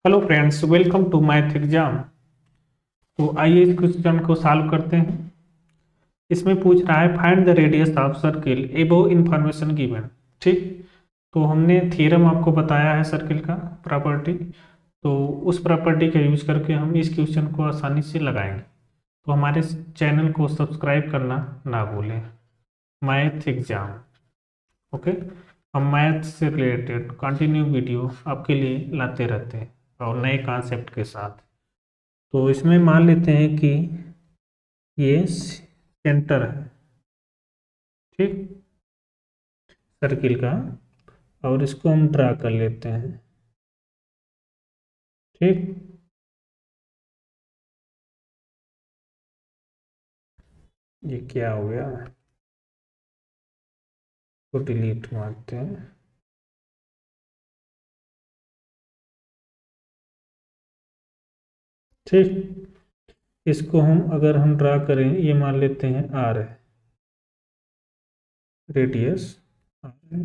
Hello friends, welcome to math exam. तो आइए इस क्वेश्चन को सॉल्व करते हैं। इसमें पूछ रहा है find the radius of circle above information given. ठीक, तो हमने थ्योरम आपको बताया है सर्किल का प्रॉपर्टी, तो उस प्रॉपर्टी का यूज करके हम इस क्वेश्चन को आसानी से लगाएंगे। तो हमारे चैनल को सब्सक्राइब करना ना भूलें। Math exam, okay. हम मैथ से रिलेटेड कंटिन्यू वीडियो आपके लिए लाते रहते हैं और नए कॉन्सेप्ट के साथ। तो इसमें मान लेते हैं कि ये सेंटर है, ठीक, सर्किल का, और इसको हम ड्रा कर लेते हैं। ठीक, ये क्या हो गया, तो डिलीट मारते हैं। ठीक, इसको अगर हम ड्रा करें, ये मान लेते हैं आर है, रेडियस आर है।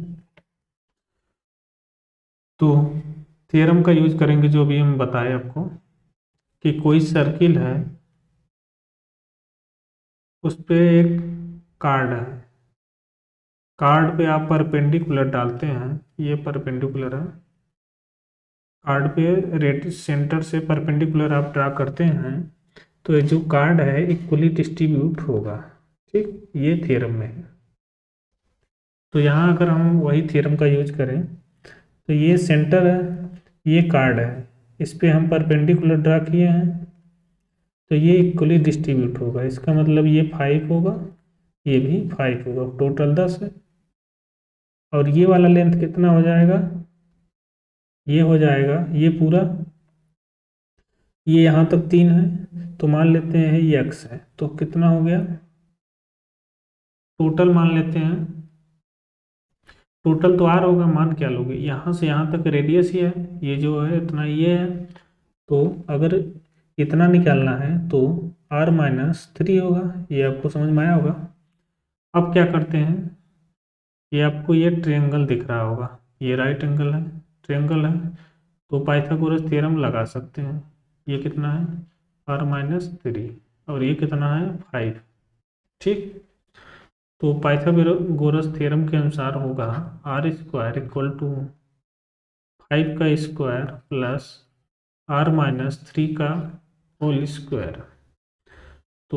तो थ्योरम का यूज करेंगे जो भी हम बताए आपको, कि कोई सर्किल है, उस पर एक कार्ड है, कार्ड पे आप परपेंडिकुलर डालते हैं, ये परपेंडिकुलर है, कार्ड पे रेड सेंटर से परपेंडिकुलर आप ड्रा करते हैं, तो ये जो कार्ड है इक्वली डिस्ट्रीब्यूट होगा। ठीक, ये थ्योरम में है। तो यहाँ अगर हम वही थ्योरम का यूज करें, तो ये सेंटर है, ये कार्ड है, इस पे हम परपेंडिकुलर ड्रा किए हैं, तो ये इक्वली डिस्ट्रीब्यूट होगा। इसका मतलब ये 5 होगा, ये भी 5 होगा, टोटल 10 है। और ये वाला लेंथ कितना हो जाएगा, ये हो जाएगा, ये पूरा, ये यहाँ तक 3 है, तो मान लेते हैं ये x है, तो कितना हो गया टोटल, मान लेते हैं टोटल तो r होगा। मान क्या लोगे, यहाँ से यहाँ तक रेडियस ही है, ये जो है इतना ये है, तो अगर इतना निकालना है तो r-3 होगा। ये आपको समझ में आया होगा। अब क्या करते हैं, ये आपको ये ट्रायंगल दिख रहा होगा, ये राइट एंगल है, ट्रायंगल है, तो पाइथागोरस थ्योरम लगा सकते हैं। ये कितना है, r-3, और ये कितना है 5। ठीक, तो पाइथागोरस थ्योरम के अनुसार होगा r² इक्वल टू 5 का स्क्वायर प्लस r-3 का होल स्क्वायर। तो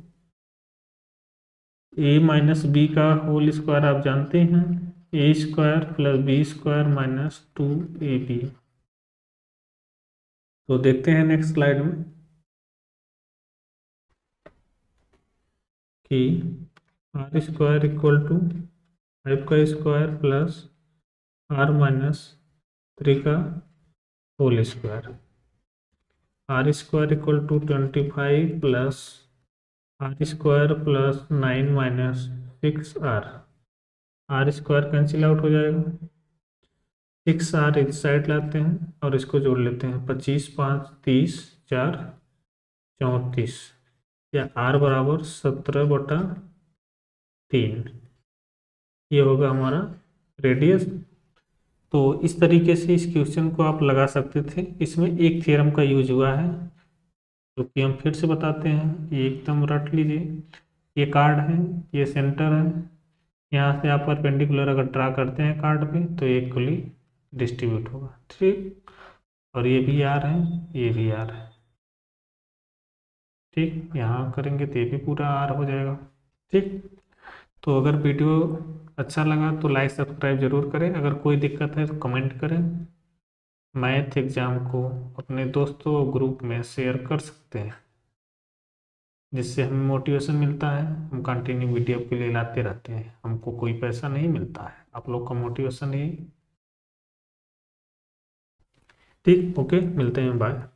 a माइनस बी का होल स्क्वायर आप जानते हैं, a² plus b² minus 2ab। तो देखते हैं नेक्स्ट स्लाइड में कि r² इक्वल टू 5 का स्क्वायर प्लस r-3 का whole square, r² equal to 25 plus r² plus 9 minus 6r, r² cancel out हो जाएगा, 6r इस साइड लाते हैं और इसको जोड़ लेते हैं, 25 5 30 4 34, या r बराबर 17/3, ये होगा हमारा रेडियस। तो इस तरीके से इस क्वेश्चन को आप लगा सकते थे। इसमें एक थ्योरम का यूज हुआ है, जो कि हम फिर से बताते हैं, ये एकदम रट लीजिए। ये कार्ड है, ये सेंटर है, यहाँ से आप परपेंडिकुलर अगर ड्रा करते हैं कार्ड पे, तो ये इक्वली डिस्ट्रीब्यूट होगा। ठीक, और ये भी आर है, ये भी आर है। ठीक, यहाँ करेंगे तो ये भी पूरा आर हो जाएगा। ठीक, तो अगर वीडियो अच्छा लगा तो लाइक सब्सक्राइब जरूर करें। अगर कोई दिक्कत है तो कमेंट करें। मैथ एग्जाम को अपने दोस्तों ग्रुप में शेयर कर सकते हैं, जिससे हमें मोटिवेशन मिलता है। हम कंटिन्यू वीडियो के लिए लाते रहते हैं, हमको कोई पैसा नहीं मिलता है, आप लोग का मोटिवेशन ही। ठीक, ओके, मिलते हैं, बाय।